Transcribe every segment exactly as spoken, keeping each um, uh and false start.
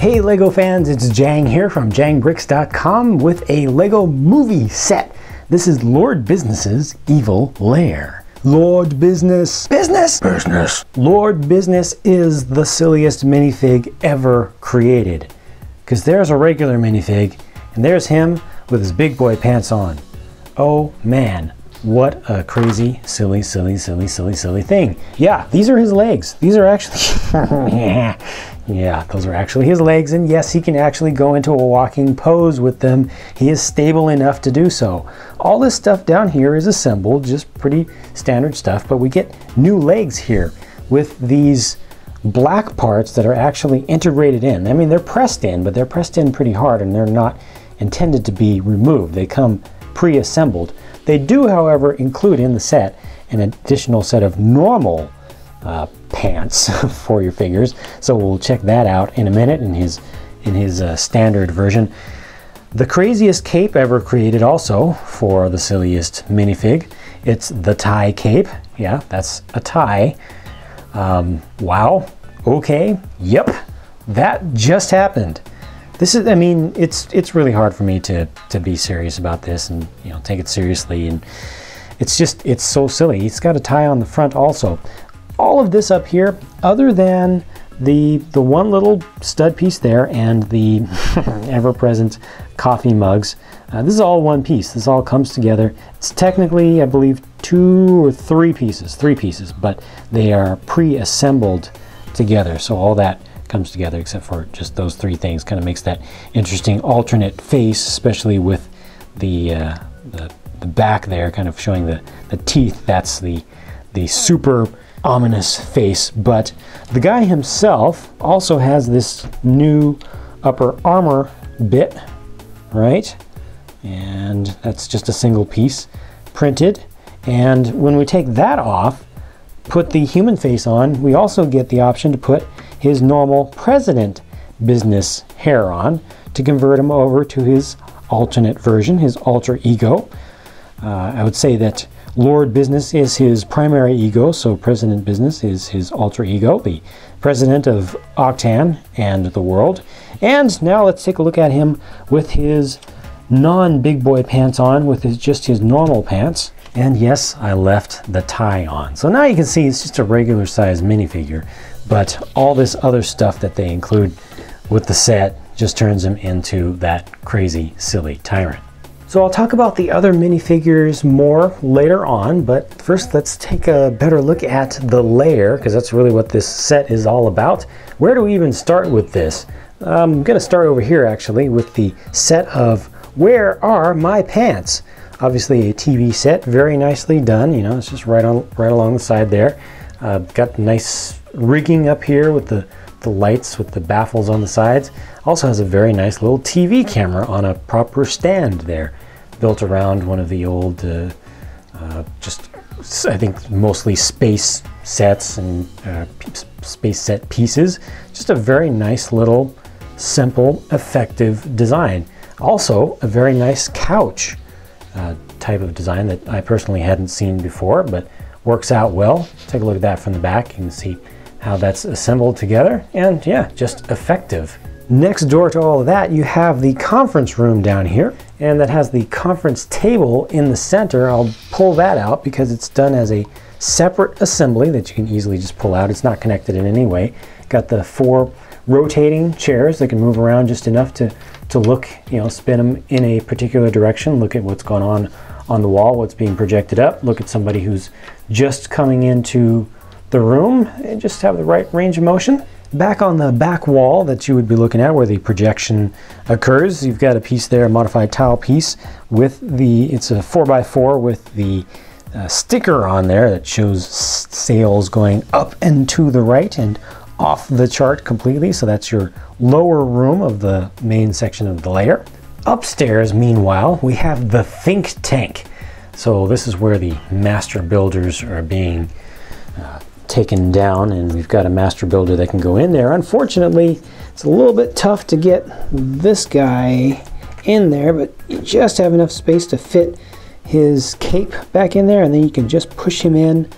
Hey Lego fans, it's Jang here from Jang Bricks dot com with a Lego movie set. This is Lord Business's Evil Lair. Lord Business. Business? Business. Lord Business is the silliest minifig ever created. Because there's a regular minifig, and there's him with his big boy pants on. Oh man, what a crazy, silly, silly, silly, silly, silly thing. Yeah, these are his legs. These are actually... yeah. Yeah, those are actually his legs, and yes, he can actually go into a walking pose with them. He is stable enough to do so. All this stuff down here is assembled, just pretty standard stuff, but we get new legs here with these black parts that are actually integrated in. I mean, they're pressed in, but they're pressed in pretty hard, and they're not intended to be removed. They come pre-assembled. They do, however, include in the set an additional set of normal uh, pants for your figures, so we'll check that out in a minute in his in his uh, standard version. The craziest cape ever created also for the silliest minifig. It's the tie cape. Yeah, that's a tie. Um, wow. Okay. Yep. That just happened. This is, I mean, it's it's really hard for me to to be serious about this and, you know, take it seriously, and it's just, it's so silly. It's got a tie on the front also. All of this up here, other than the the one little stud piece there and the ever-present coffee mugs, uh, this is all one piece. This all comes together. It's technically, I believe, two or three pieces, three pieces, but they are pre-assembled together. So all that comes together except for just those three things. Kind of makes that interesting alternate face, especially with the, uh, the the back there, kind of showing the the teeth. That's the the super ominous face. But the guy himself also has this new upper armor bit, right? And that's just a single piece printed. And when we take that off, put the human face on, we also get the option to put his normal president business hair on to convert him over to his alternate version, his alter ego. Uh, I would say that Lord Business is his primary ego, so President Business is his alter ego, the president of Octan and the world. And now let's take a look at him with his non-big boy pants on, with his, just his normal pants. And yes, I left the tie on. So now you can see it's just a regular size minifigure, but all this other stuff that they include with the set just turns him into that crazy, silly tyrant. So I'll talk about the other minifigures more later on, but first let's take a better look at the Lair, because that's really what this set is all about. Where do we even start with this? I'm going to start over here actually with the set of Where Are My Pants? Obviously a T V set, very nicely done. You know, it's just right on, right along the side there. Uh, got nice rigging up here with the the lights with the baffles on the sides. Also has a very nice little T V camera on a proper stand there, built around one of the old, uh, uh, just I think mostly space sets and uh, space set pieces. Just a very nice little, simple, effective design. Also a very nice couch uh, type of design that I personally hadn't seen before, but works out well. Take a look at that from the back. You can see how that's assembled together, and yeah, just effective. Next door to all of that, you have the conference room down here, and that has the conference table in the center. I'll pull that out because it's done as a separate assembly that you can easily just pull out. It's not connected in any way. Got the four rotating chairs that can move around just enough to, to look, you know, spin them in a particular direction, look at what's going on on the wall, what's being projected up, look at somebody who's just coming into the room and just have the right range of motion. Back on the back wall that you would be looking at where the projection occurs, you've got a piece there, a modified tile piece with the, it's a four by four with the uh, sticker on there that shows sails going up and to the right and off the chart completely. So that's your lower room of the main section of the layer. Upstairs, meanwhile, we have the think tank. So this is where the master builders are being uh, taken down, and we've got a master builder that can go in there. Unfortunately, it's a little bit tough to get this guy in there, but you just have enough space to fit his cape back in there, and then you can just push him in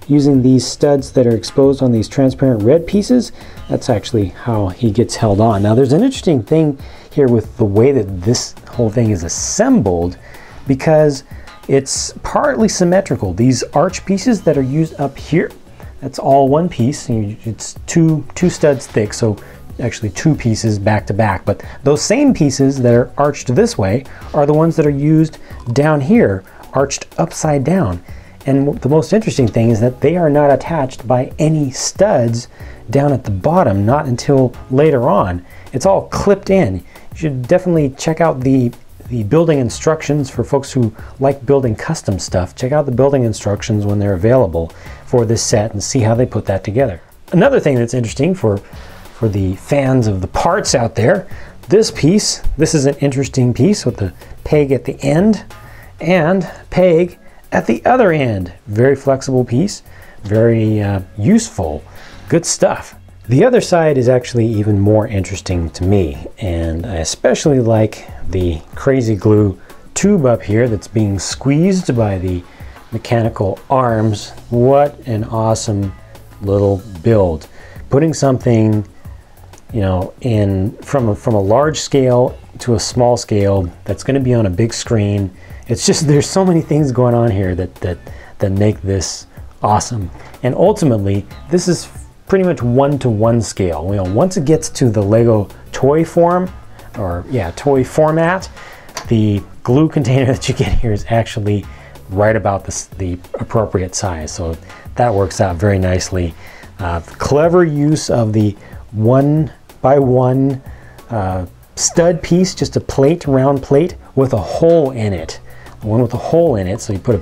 using these studs that are exposed on these transparent red pieces. That's actually how he gets held on. Now there's an interesting thing here with the way that this whole thing is assembled, because it's partly symmetrical. These arch pieces that are used up here, that's all one piece. It's two, two studs thick, so actually two pieces back to back. But those same pieces that are arched this way are the ones that are used down here, arched upside down. And the most interesting thing is that they are not attached by any studs down at the bottom, not until later on. It's all clipped in. You should definitely check out the the building instructions for folks who like building custom stuff. Check out the building instructions when they're available for this set and see how they put that together. Another thing that's interesting for for the fans of the parts out there, this piece, this is an interesting piece with the peg at the end and peg at the other end. Very flexible piece, very uh, useful, good stuff. The other side is actually even more interesting to me, and I especially like the crazy glue tube up here that's being squeezed by the mechanical arms. What an awesome little build. Putting something, you know, in from a, from a large scale to a small scale that's going to be on a big screen. It's just, there's so many things going on here that that that make this awesome. And ultimately, this is pretty much one-to-one scale. You know, once it gets to the Lego toy form, or yeah, toy format, the glue container that you get here is actually right about this, the appropriate size. So that works out very nicely. Uh, clever use of the one by one uh, stud piece, just a plate, round plate with a hole in it. One with a hole in it, so you put a,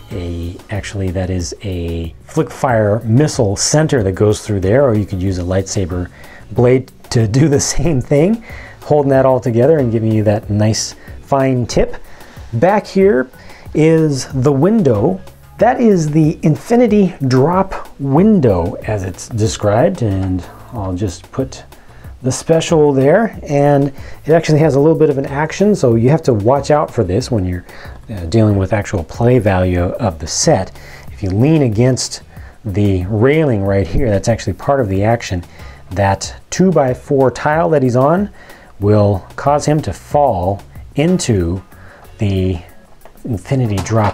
a actually that is a flick fire missile center that goes through there, or you could use a lightsaber blade to do the same thing, holding that all together and giving you that nice fine tip. Back here is the window. That is the infinity drop window as it's described, and I'll just put the special there, and it actually has a little bit of an action, so you have to watch out for this when you're uh, dealing with actual play value of the set. If you lean against the railing right here, that's actually part of the action. That two by four tile that he's on will cause him to fall into the infinity drop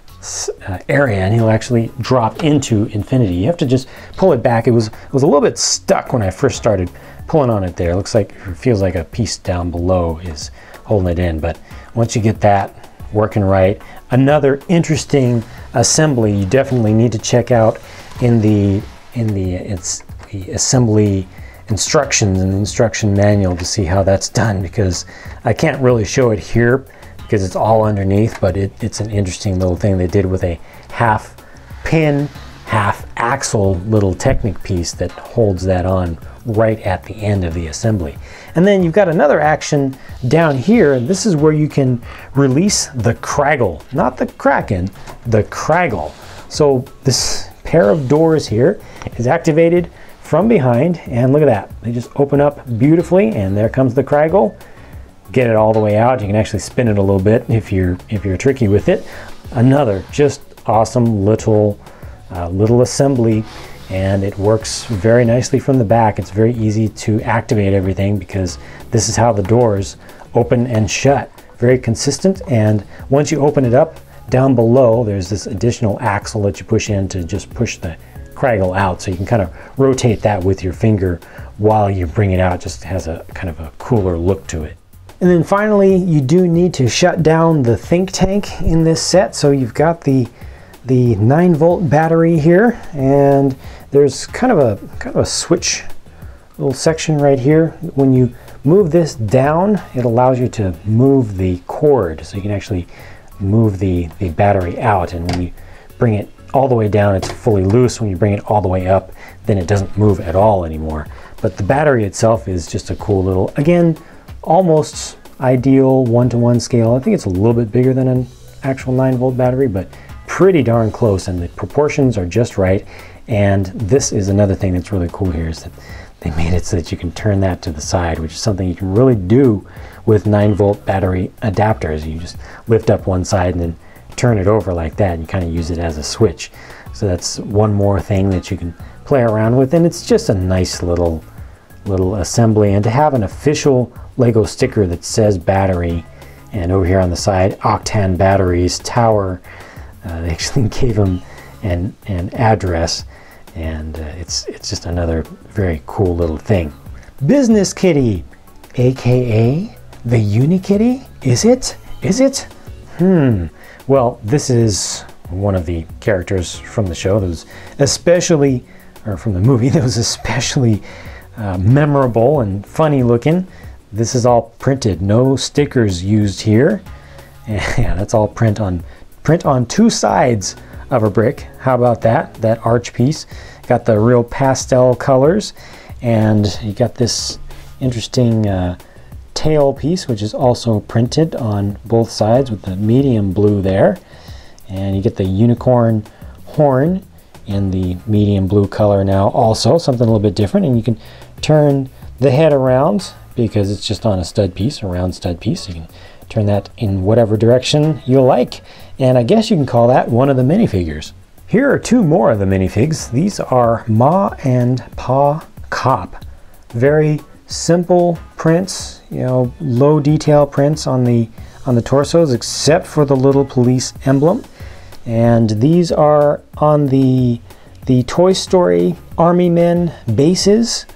uh, area, and he'll actually drop into infinity. You have to just pull it back. It was it was a little bit stuck when I first started pulling on it there. It looks like, it feels like a piece down below is holding it in, but once you get that working right. Another interesting assembly you definitely need to check out in the in the it's the assembly instructions and instruction manual to see how that's done, because I can't really show it here because it's all underneath, but it, it's an interesting little thing they did with a half pin, half axle little Technic piece that holds that on right at the end of the assembly. And then you've got another action down here, and this is where you can release the Kraggle, not the Kraken, the Kraggle. So this pair of doors here is activated from behind, and look at that. They just open up beautifully, and there comes the Kraggle. Get it all the way out. You can actually spin it a little bit if you're if you're tricky with it. Another just awesome little uh, little assembly, and it works very nicely from the back. It's very easy to activate everything because this is how the doors open and shut. Very consistent, and once you open it up, down below there's this additional axle that you push in to just push the Kraggle out, so you can kind of rotate that with your finger while you bring it out. It just has a kind of a cooler look to it. And then finally, you do need to shut down the think tank in this set. So you've got the the nine volt battery here, and there's kind of a kind of a switch little section right here. When you move this down, it allows you to move the cord, so you can actually move the the battery out. And when you bring it all the way down, it's fully loose. When you bring it all the way up, then it doesn't move at all anymore. But the battery itself is just a cool little, again, almost ideal one-to-one scale. I think it's a little bit bigger than an actual nine volt battery, but pretty darn close, and the proportions are just right. And this is another thing that's really cool here, is that they made it so that you can turn that to the side, which is something you can really do with nine volt battery adapters. You just lift up one side and then turn it over like that, and you kind of use it as a switch. So that's one more thing that you can play around with, and it's just a nice little little assembly. And to have an official Lego sticker that says battery, and over here on the side, Octan Batteries Tower, uh, they actually gave them an, an address, and uh, it's, it's just another very cool little thing. Business Kitty, aka the Unikitty, is it? Is it? Hmm, well, this is one of the characters from the show that was especially, or from the movie, that was especially uh, memorable and funny looking. This is all printed, no stickers used here. Yeah, that's all print on print on two sides of a brick. How about that? That arch piece. Got the real pastel colors, and you got this interesting uh, tail piece, which is also printed on both sides with the medium blue there. And you get the unicorn horn in the medium blue color now also, something a little bit different. And you can turn the head around because it's just on a stud piece, a round stud piece. You can turn that in whatever direction you like. And I guess you can call that one of the minifigures. Here are two more of the minifigs. These are Ma and Pa Cop. Very simple prints, you know, low detail prints on the on the torsos, except for the little police emblem. And these are on the the Toy Story Army Men bases.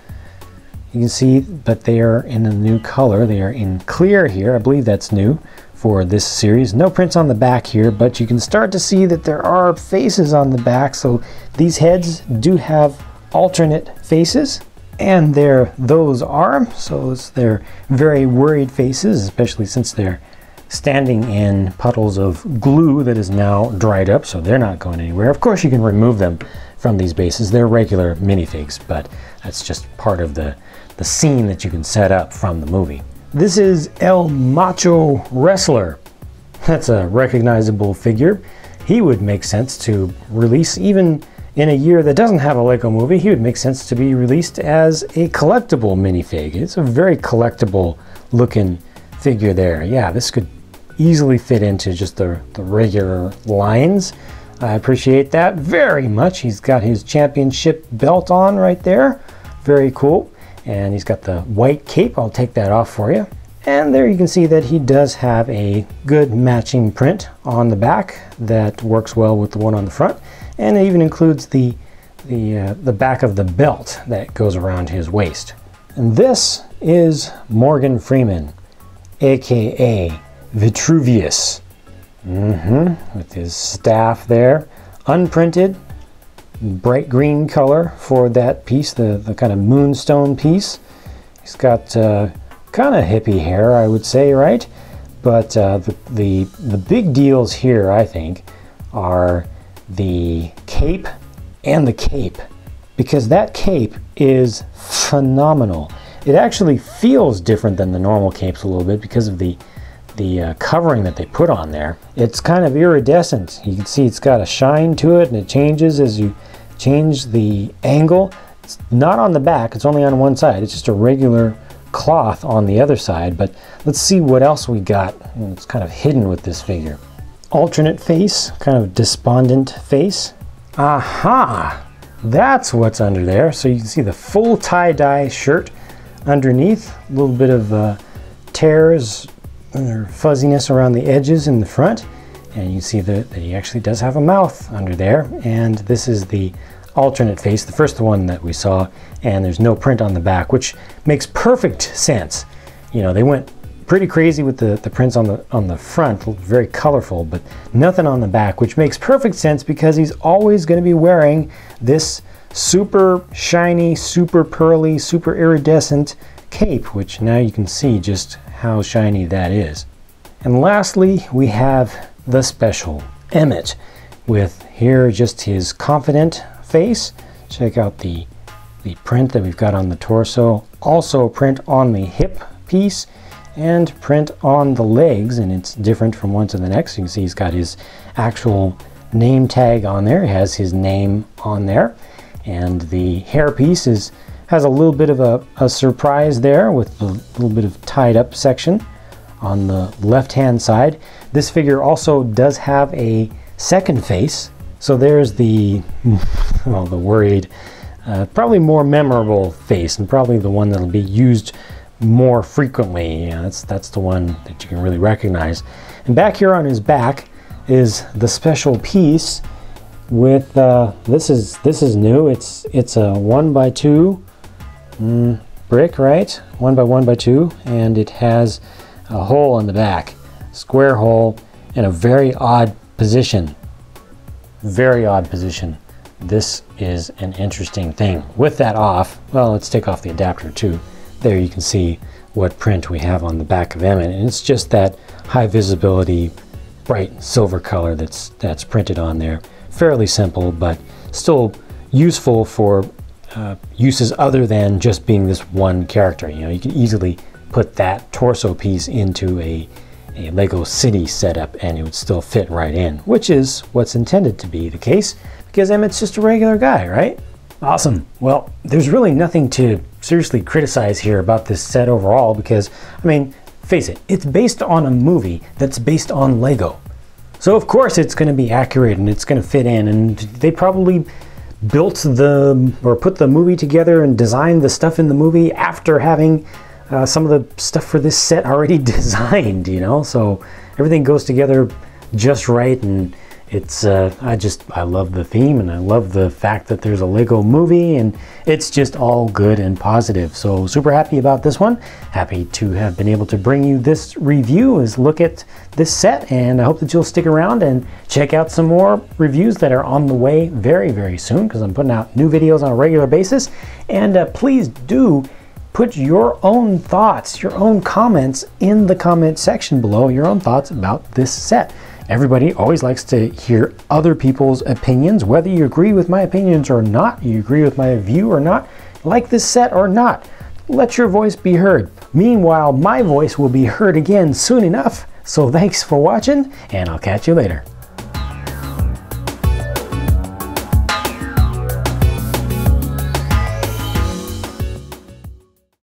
You can see, but they are in a new color. They are in clear here. I believe that's new for this series. No prints on the back here, but you can start to see that there are faces on the back. So these heads do have alternate faces, and they're those are. So it's, they're very worried faces, especially since they're standing in puddles of glue that is now dried up, so they're not going anywhere. Of course, you can remove them from these bases. They're regular minifigs, but that's just part of the, the scene that you can set up from the movie. This is El Macho Wrestler. That's a recognizable figure. He would make sense to release even in a year that doesn't have a Lego movie. He would make sense to be released as a collectible minifig. It's a very collectible looking figure there. Yeah, this could easily fit into just the, the regular lines. I appreciate that very much. He's got his championship belt on right there. Very cool. And he's got the white cape. I'll take that off for you. And there you can see that he does have a good matching print on the back that works well with the one on the front. And it even includes the, the, uh, the back of the belt that goes around his waist. And this is Morgan Freeman, aka Vitruvius, mm-hmm. with his staff there, unprinted, bright green color for that piece, the, the kind of moonstone piece. He's got uh, kind of hippie hair, I would say, right? But uh, the, the, the big deals here, I think, are the cape and the cape, because that cape is phenomenal. It actually feels different than the normal capes a little bit because of the the uh, covering that they put on there. It's kind of iridescent. You can see it's got a shine to it, and it changes as you change the angle. It's not on the back, it's only on one side. It's just a regular cloth on the other side. But let's see what else we got. It's kind of hidden with this figure. Alternate face, kind of despondent face. Aha! That's what's under there. So you can see the full tie-dye shirt underneath, a little bit of uh, tears or fuzziness around the edges in the front, and you see that, that he actually does have a mouth under there. And this is the alternate face, the first one that we saw, and there's no print on the back, which makes perfect sense. You know, they went pretty crazy with the, the prints on the on the front, very colorful, but nothing on the back, which makes perfect sense because he's always going to be wearing this super shiny, super pearly, super iridescent cape, which now you can see just how shiny that is. And lastly, we have the special Emmett, with here just his confident face. Check out the the print that we've got on the torso, also print on the hip piece and print on the legs, and it's different from one to the next. You can see he's got his actual name tag on there. He has his name on there, and the hair piece is has a little bit of a, a surprise there with a little bit of tied up section on the left hand side. This figure also does have a second face, So there's the, well, the worried, uh, probably more memorable face, and probably the one that'll be used more frequently. Yeah, that's that's the one that you can really recognize. And back here on his back is the special piece with uh, this is this is new. It's it's a one by two mm, brick, right? One by one by two, and it has a hole in the back, square hole in a very odd position. Very odd position. This is an interesting thing. With that off, well, let's take off the adapter too. There you can see what print we have on the back of Emmett, and it's just that high visibility, bright silver color that's that's printed on there. Fairly simple, but still useful for uh, uses other than just being this one character. You know, you can easily put that torso piece into a, a Lego City setup and it would still fit right in, which is what's intended to be the case, because Emmett's just a regular guy, right? Awesome. Well, there's really nothing to seriously criticize here about this set overall, because, I mean, face it, it's based on a movie that's based on Lego. So of course it's going to be accurate and it's going to fit in, and they probably built the, or put the movie together and designed the stuff in the movie after having uh, some of the stuff for this set already designed, you know, so everything goes together just right. And it's, uh, I just, I love the theme, and I love the fact that there's a Lego movie, and it's just all good and positive. So super happy about this one. Happy to have been able to bring you this review, is look at this set, and I hope that you'll stick around and check out some more reviews that are on the way very, very soon, because I'm putting out new videos on a regular basis. And uh, please do put your own thoughts, your own comments in the comment section below, your own thoughts about this set. Everybody always likes to hear other people's opinions, whether you agree with my opinions or not, you agree with my view or not, like this set or not. Let your voice be heard. Meanwhile, my voice will be heard again soon enough. So thanks for watching, and I'll catch you later.